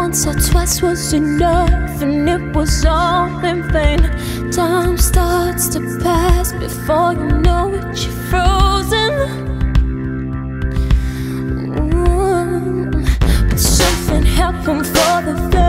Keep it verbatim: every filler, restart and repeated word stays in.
once or twice was enough, and it was all in vain. Time starts to pass before you know it, you're frozen. Ooh. But something happened for the first